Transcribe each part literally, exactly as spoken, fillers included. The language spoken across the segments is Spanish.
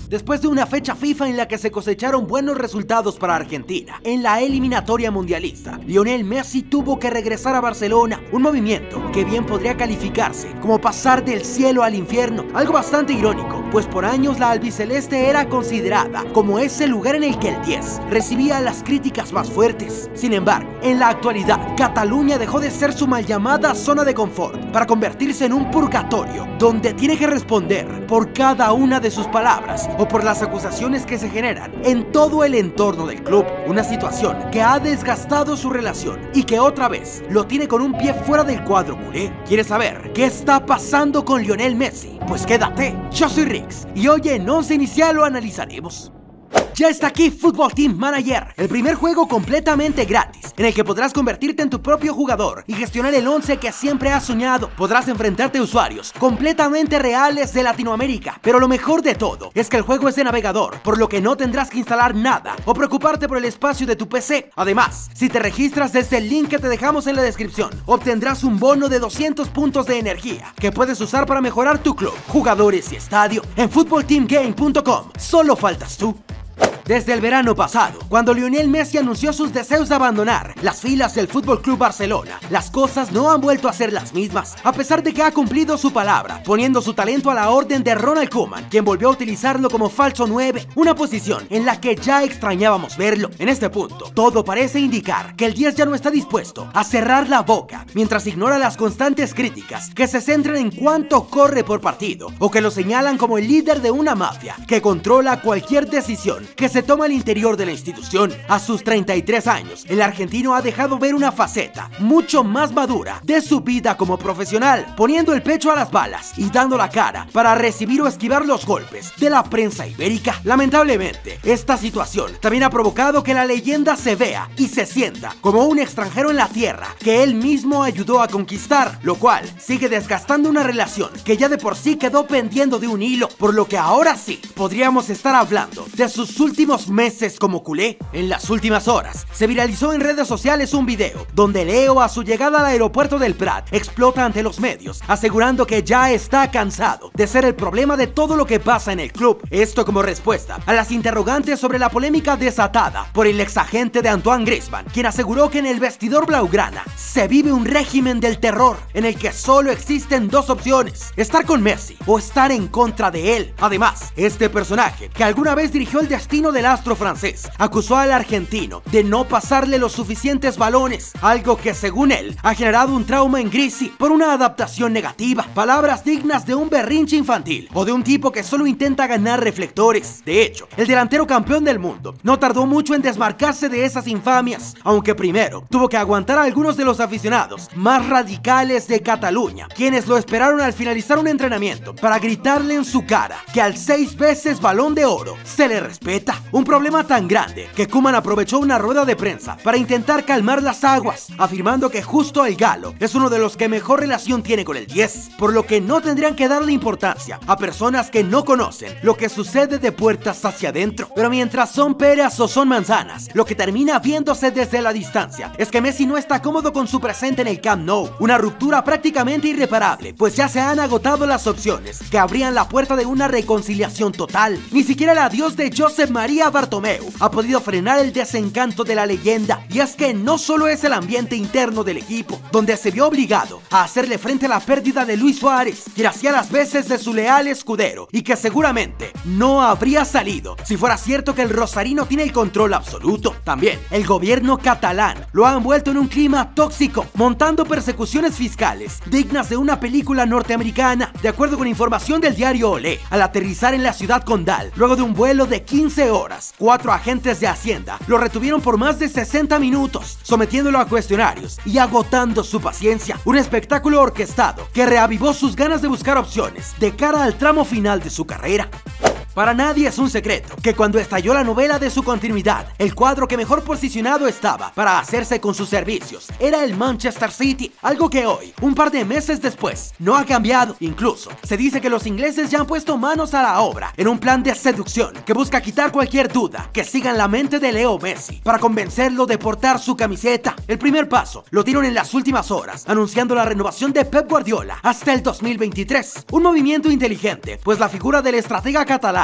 después de una fecha FIFA en la que se cosecharon buenos resultados para Argentina. En la eliminatoria mundialista, Lionel Messi tuvo que regresar a Barcelona, un movimiento que bien podría calificarse como pasar del cielo al infierno, algo bastante irónico, pues por años la albiceleste era considerada como ese lugar en el que el diez recibía las críticas más fuertes. Sin embargo, en la actualidad, Cataluña dejó de ser su mal llamada zona de confort para convertirse en un purgatorio donde tiene que responder por cada una de sus palabras o por las acusaciones que se generan en todo el entorno del club, una situación que ha desgastado su relación y que otra vez lo tiene con un pie fuera del cuadro culé. ¿Quieres saber qué está pasando con Lionel Messi? Pues quédate, yo soy Rix y hoy en Once Inicial lo analizaremos. Ya está aquí Football Team Manager, el primer juego completamente gratis, en el que podrás convertirte en tu propio jugador y gestionar el once que siempre has soñado. Podrás enfrentarte a usuarios completamente reales de Latinoamérica, pero lo mejor de todo es que el juego es de navegador, por lo que no tendrás que instalar nada o preocuparte por el espacio de tu P C. Además, si te registras desde el link que te dejamos en la descripción, obtendrás un bono de doscientos puntos de energía que puedes usar para mejorar tu club, jugadores y estadio en football team game punto com. Solo faltas tú. Desde el verano pasado, cuando Lionel Messi anunció sus deseos de abandonar las filas del F C Barcelona, las cosas no han vuelto a ser las mismas, a pesar de que ha cumplido su palabra, poniendo su talento a la orden de Ronald Koeman, quien volvió a utilizarlo como falso nueve, una posición en la que ya extrañábamos verlo. En este punto, todo parece indicar que el diez ya no está dispuesto a cerrar la boca, mientras ignora las constantes críticas que se centran en cuánto corre por partido, o que lo señalan como el líder de una mafia que controla cualquier decisión que se toma al interior de la institución. A sus treinta y tres años, el argentino ha dejado ver una faceta mucho más madura de su vida como profesional, poniendo el pecho a las balas y dando la cara para recibir o esquivar los golpes de la prensa ibérica. Lamentablemente, esta situación también ha provocado que la leyenda se vea y se sienta como un extranjero en la tierra que él mismo ayudó a conquistar, lo cual sigue desgastando una relación que ya de por sí quedó pendiendo de un hilo, por lo que ahora sí podríamos estar hablando de sus últimos meses como culé. En las últimas horas se viralizó en redes sociales un video donde Leo, a su llegada al aeropuerto del Prat, explota ante los medios asegurando que ya está cansado de ser el problema de todo lo que pasa en el club. Esto como respuesta a las interrogantes sobre la polémica desatada por el exagente de Antoine Griezmann, quien aseguró que en el vestidor blaugrana se vive un régimen del terror en el que solo existen dos opciones: estar con Messi o estar en contra de él. Además, este personaje, que alguna vez dirigió el destino del astro francés, acusó al argentino de no pasarle los suficientes balones, algo que según él ha generado un trauma en Grisi por una adaptación negativa. Palabras dignas de un berrinche infantil o de un tipo que solo intenta ganar reflectores. De hecho, el delantero campeón del mundo no tardó mucho en desmarcarse de esas infamias, aunque primero tuvo que aguantar a algunos de los aficionados más radicales de Cataluña, quienes lo esperaron al finalizar un entrenamiento para gritarle en su cara que al seis veces Balón de Oro se le respeta. Un problema tan grande que Koeman aprovechó una rueda de prensa para intentar calmar las aguas, afirmando que justo el galo es uno de los que mejor relación tiene con el diez, por lo que no tendrían que darle importancia a personas que no conocen lo que sucede de puertas hacia adentro. Pero mientras son peras o son manzanas, lo que termina viéndose desde la distancia es que Messi no está cómodo con su presente en el Camp Nou, una ruptura prácticamente irreparable, pues ya se han agotado las opciones que abrían la puerta de una reconciliación total. Ni siquiera el adiós de Josep María Bartomeu ha podido frenar el desencanto de la leyenda, y es que no solo es el ambiente interno del equipo, donde se vio obligado a hacerle frente a la pérdida de Luis Suárez, quien hacía las veces de su leal escudero y que seguramente no habría salido si fuera cierto que el rosarino tiene el control absoluto. También el gobierno catalán lo ha envuelto en un clima tóxico, montando persecuciones fiscales dignas de una película norteamericana. De acuerdo con información del diario Olé, al aterrizar en la ciudad condal luego de un vuelo de quince horas, cuatro agentes de Hacienda lo retuvieron por más de sesenta minutos, sometiéndolo a cuestionarios y agotando su paciencia. Un espectáculo orquestado que reavivó sus ganas de buscar opciones de cara al tramo final de su carrera. Para nadie es un secreto que cuando estalló la novela de su continuidad, el cuadro que mejor posicionado estaba para hacerse con sus servicios era el Manchester City, algo que hoy, un par de meses después, no ha cambiado. Incluso se dice que los ingleses ya han puesto manos a la obra en un plan de seducción que busca quitar cualquier duda que siga en la mente de Leo Messi para convencerlo de portar su camiseta. El primer paso lo dieron en las últimas horas, anunciando la renovación de Pep Guardiola hasta el dos mil veintitrés, un movimiento inteligente, pues la figura del estratega catalán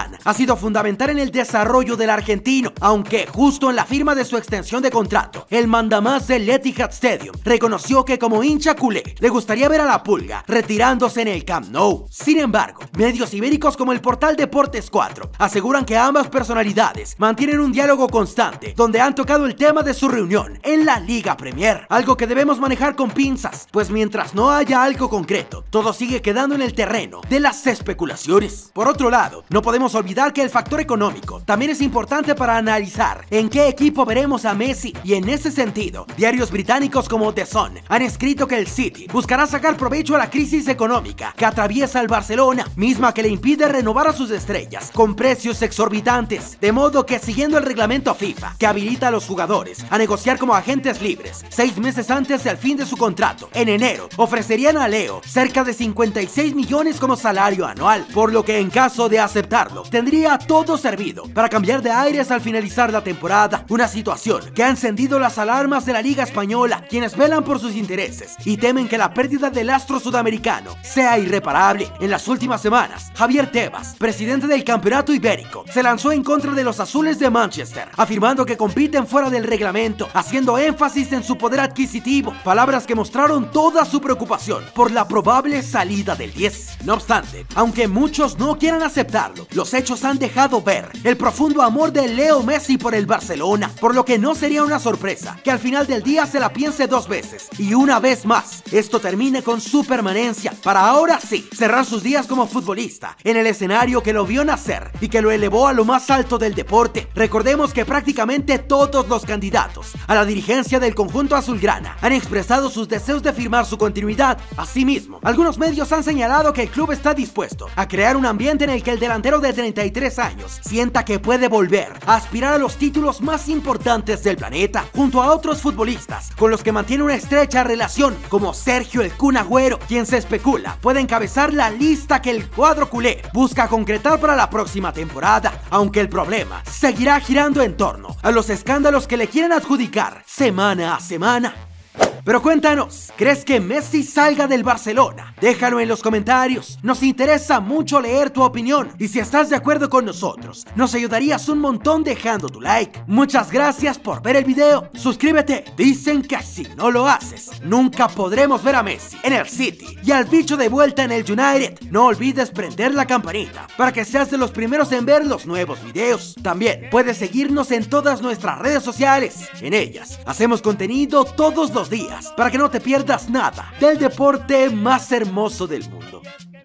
Zidane ha sido fundamental en el desarrollo del argentino, aunque justo en la firma de su extensión de contrato, el mandamás del Etihad Stadium reconoció que como hincha culé le gustaría ver a la Pulga retirándose en el Camp Nou. Sin embargo, medios ibéricos como el portal Deportes cuatro aseguran que ambas personalidades mantienen un diálogo constante donde han tocado el tema de su reunión en la Liga Premier, algo que debemos manejar con pinzas, pues mientras no haya algo concreto, todo sigue quedando en el terreno de las especulaciones. Por otro lado, no podemos olvidar que el factor económico también es importante para analizar en qué equipo veremos a Messi, y en ese sentido, diarios británicos como The Sun han escrito que el City buscará sacar provecho a la crisis económica que atraviesa el Barcelona, misma que le impide renovar a sus estrellas con precios exorbitantes, de modo que siguiendo el reglamento FIFA que habilita a los jugadores a negociar como agentes libres seis meses antes del fin de su contrato, en enero ofrecerían a Leo cerca de cincuenta y seis millones como salario anual, por lo que en caso de aceptarlo tendría todo servido para cambiar de aires al finalizar la temporada, una situación que ha encendido las alarmas de la Liga Española, quienes velan por sus intereses y temen que la pérdida del astro sudamericano sea irreparable. En las últimas semanas, Javier Tebas, presidente del Campeonato Ibérico, se lanzó en contra de los azules de Manchester, afirmando que compiten fuera del reglamento, haciendo énfasis en su poder adquisitivo, palabras que mostraron toda su preocupación por la probable salida del diez. No obstante, aunque muchos no quieran aceptarlo, los hechos han dejado ver el profundo amor de Leo Messi por el Barcelona, por lo que no sería una sorpresa que al final del día se la piense dos veces y una vez más esto termine con su permanencia para ahora sí cerrar sus días como futbolista en el escenario que lo vio nacer y que lo elevó a lo más alto del deporte. Recordemos que prácticamente todos los candidatos a la dirigencia del conjunto azulgrana han expresado sus deseos de firmar su continuidad. Asimismo, algunos medios han señalado que el club está dispuesto a crear un ambiente en el que el delantero de treinta y tres años sienta que puede volver a aspirar a los títulos más importantes del planeta, junto a otros futbolistas con los que mantiene una estrecha relación, como Sergio el Kun Agüero, quien se especula puede encabezar la lista que el cuadro culé busca concretar para la próxima temporada, aunque el problema seguirá girando en torno a los escándalos que le quieren adjudicar semana a semana. Pero cuéntanos, ¿crees que Messi salga del Barcelona? Déjalo en los comentarios, nos interesa mucho leer tu opinión, y si estás de acuerdo con nosotros, nos ayudarías un montón dejando tu like. Muchas gracias por ver el video, suscríbete. Dicen que si no lo haces, nunca podremos ver a Messi en el City y al bicho de vuelta en el United. No olvides prender la campanita para que seas de los primeros en ver los nuevos videos. También puedes seguirnos en todas nuestras redes sociales, en ellas hacemos contenido todos los días para que no te pierdas nada del deporte más hermoso del mundo.